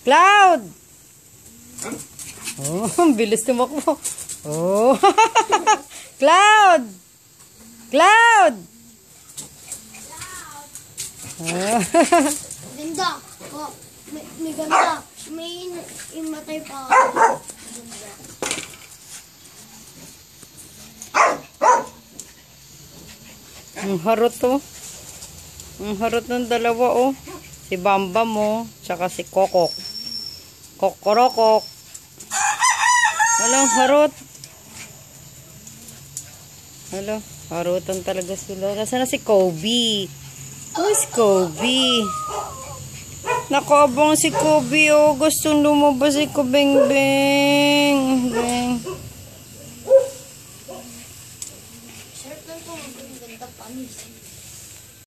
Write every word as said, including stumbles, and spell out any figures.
Cloud! Oh, bilis tumakbo. Oh. Cloud! Cloud! Oh. Ganda. Oh, may, may ganda. May imatay pa ako. Ang harot to. Ang harot ng dalawa oh. Si Bamba mo, tsaka si Kokok. Kokorokok. Walang harot. Hello, harutan talaga sila. Nasaan na si Kobe? Who's Kobe? Nakaabang si Kobe oh. Gustong lumabas si Kubeng Beng. Beng. Shirt lang po. Ang ganda panis.